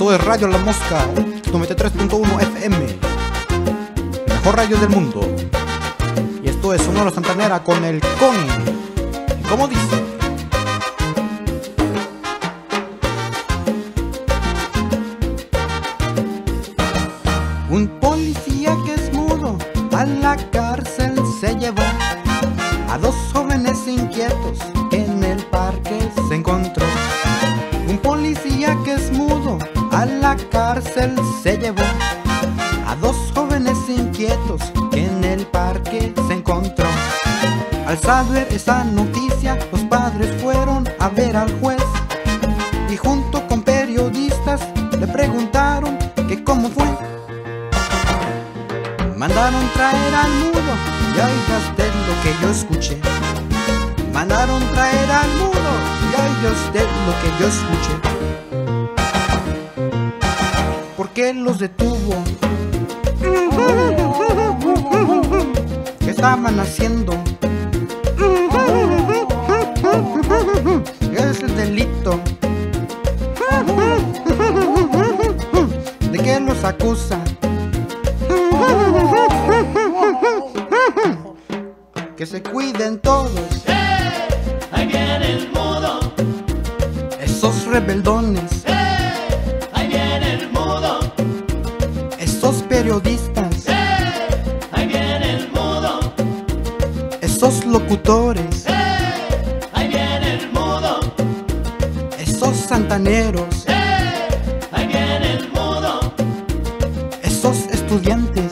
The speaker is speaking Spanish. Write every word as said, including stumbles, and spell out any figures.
Esto es Radio La Mosca noventa y tres punto uno F M, el mejor radio del mundo. Y esto es Sonora Santanera con el Coni. ¿Y cómo dice? Un policía que es mudo a la cárcel se llevó a dos jóvenes inquietos que en el parque se encontró. Un policía que es mudo a la cárcel se llevó a dos jóvenes inquietos que en el parque se encontró. Al saber esa noticia, los padres fueron a ver al juez y junto con periodistas le preguntaron que cómo fue. Mandaron traer al mudo y oiga usted lo que yo escuché. Mandaron traer al mudo y oiga usted lo que yo escuché. ¿Por qué los detuvo? ¿Qué estaban haciendo? ¿Qué es el delito? ¿De qué los acusa? Que se cuiden todos. ¡Eh! Ahí viene el mudo. Esos rebeldones. ¡Eh! Ahí viene el mudo. Esos periodistas. ¡Eh! Ahí viene el mudo. Esos locutores. ¡Eh! Ahí viene el mudo. Esos santaneros. ¡Eh! Ahí viene el mudo. Esos estudiantes.